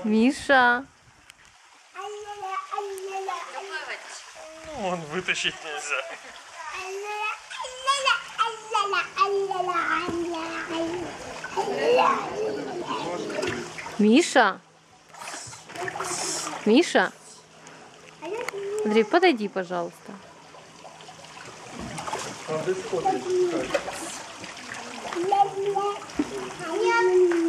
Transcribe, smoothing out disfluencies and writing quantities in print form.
Миша. Он вытащить нельзя. Миша. Миша. Андрей, подойди, пожалуйста. А ты смотришь, как?